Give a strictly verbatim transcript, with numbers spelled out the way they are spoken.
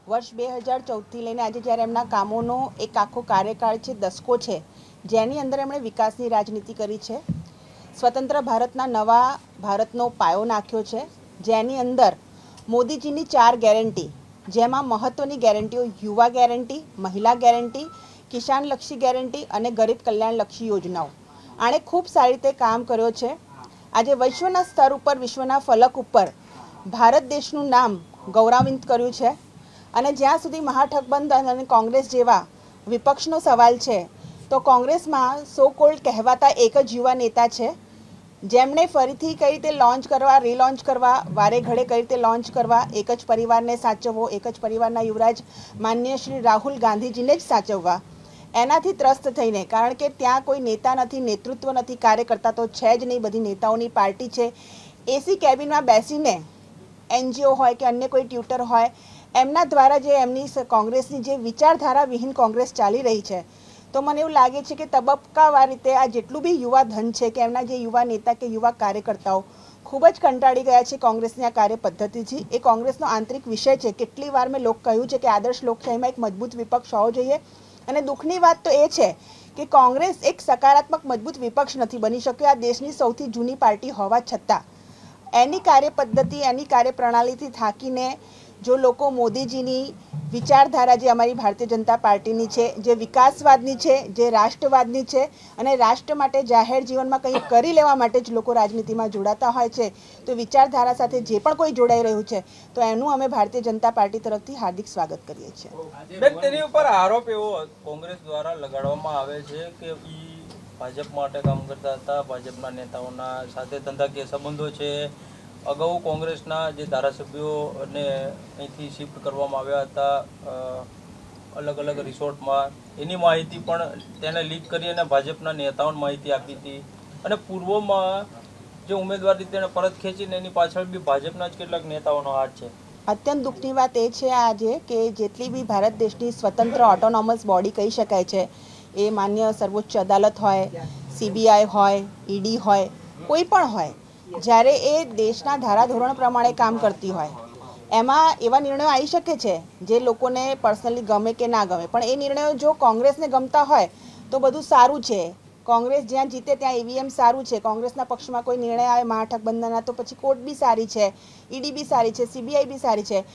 વર્ષ બે હજાર ચૌદથી લઈને આજે જ્યારે એમના કામોનો એક આખો કાર્યકાળ છે, દસકો છે, જેની અંદર એમણે વિકાસની રાજનીતિ કરી છે, સ્વતંત્ર ભારતના નવા ભારતનો પાયો નાખ્યો છે, જેની અંદર મોદીજીની ચાર ગેરંટી, જેમાં મહત્ત્વની ગેરંટીઓ યુવા ગેરંટી, મહિલા ગેરંટી, કિસાનલક્ષી ગેરંટી અને ગરીબ કલ્યાણલક્ષી યોજનાઓ, આણે ખૂબ સારી રીતે કામ કર્યો છે। આજે વિશ્વના સ્તર ઉપર, વિશ્વના ફલક ઉપર ભારત દેશનું નામ ગૌરવાન્વિત કર્યું છે। અને જ્યાં સુધી મહાગઠબંધન અને કોંગ્રેસ જેવા વિપક્ષનો સવાલ છે, તો કોંગ્રેસમાં સો કોલ્ડ કહેવાતા એક જ યુવા નેતા છે, જેમણે ફરીથી કઈ રીતે લોન્ચ કરવા, રીલોન્ચ કરવા, વારે ઘડે કઈ રીતે લોન્ચ કરવા, એક જ પરિવારને સાચવવો, એક જ પરિવારના યુવરાજ માન્ય શ્રી રાહુલ ગાંધીજીને જ સાચવવા, એનાથી ત્રસ્ત થઈને, કારણ કે ત્યાં કોઈ નેતા નથી, નેતૃત્વ નથી, કાર્યકર્તા તો છે જ નહીં, બધી નેતાઓની પાર્ટી છે, એસી કેબિનમાં બેસીને એનજીઓ હોય કે અન્ય કોઈ ટ્યુટર હોય, એમના દ્વારા જે એમની કોંગ્રેસની જે વિચારધારા વિહીન કોંગ્રેસ ચાલી રહી છે, તો મને એવું લાગે છે કે તબક્કાવાર રીતે આ જેટલું બી યુવા ધન છે કે એમના જે યુવા નેતા કે યુવા કાર્યકર્તાઓ ખૂબ જ કંટાળી ગયા છે કોંગ્રેસની આ કાર્ય પદ્ધતિથી। એ કોંગ્રેસનો આંતરિક વિષય છે। કેટલી વાર મેં લોક કહ્યું છે કે આદર્શ લોકશાહીમાં એક મજબૂત વિપક્ષ હોવો જોઈએ, અને દુઃખની વાત તો એ છે કે કોંગ્રેસ એક સકારાત્મક મજબૂત વિપક્ષ નથી બની શક્યો, આ દેશની સૌથી જૂની પાર્ટી હોવા છતાં એની કાર્ય પદ્ધતિ, એની કાર્યપ્રણાલીથી થાકીને જો લોકો મોદીજીની વિચારધારા, જે અમારી ભારતીય જનતા પાર્ટીની છે, જે વિકાસવાદની છે, જે રાષ્ટ્રવાદની છે, અને રાષ્ટ્ર માટે જાહેર જીવનમાં કંઈ કરી લેવા માટે જ લોકો રાજનીતિમાં જોડાતા હોય છે, તો વિચારધારા સાથે જે પણ કોઈ જોડાઈ રહ્યું છે, તો એનું અમે ભારતીય જનતા પાર્ટી તરફથી હાર્દિક સ્વાગત કરીએ છીએ। બેન, તેની ઉપર આરોપ એવો કોંગ્રેસ દ્વારા લગાડવામાં આવે છે કે ઈ ભાજપ માટે કામ કરતા હતા, ભાજપના નેતાઓના સાથે ધંધાકીય સંબંધો છે। અગાઉ કોંગ્રેસના જે ધારાસભ્યોને અહીંથી શિફ્ટ કરવામાં આવ્યા હતા અલગ અલગ રિસોર્ટમાં, એની માહિતી પણ તેને લીક કરી અને ભાજપના નેતાઓને માહિતી આપી હતી, અને પૂર્વમાં જે ઉમેદવારી તેને પરત ખેંચીને એની પાછળ બી ભાજપના જ કેટલાક નેતાઓનો હાથ છે। અત્યંત દુઃખની વાત એ છે આજે કે જેટલી બી ભારત દેશની સ્વતંત્ર ઓટોનોમસ બોડી કહી શકાય છે, એ માન્ય સર્વોચ્ચ અદાલત હોય, સીબીઆઈ હોય, ઈડી હોય, કોઈ પણ હોય, જ્યારે એ દેશના ધારાધોરણ પ્રમાણે કામ કરતી હોય, એમાં એવા નિર્ણયો આવી શકે છે જે લોકોને પર્સનલી ગમે કે ના ગમે, પણ એ નિર્ણયો જો કોંગ્રેસને ગમતા હોય તો બધું સારું છે। કોંગ્રેસ જ્યાં જીતે ત્યાં ઈવીએમ સારું છે, કોંગ્રેસના પક્ષમાં કોઈ નિર્ણય આવે મહાગઠબંધનના તો પછી કોર્ટ બી સારી છે, ઈડી બી સારી છે, સીબીઆઈ બી સારી છે।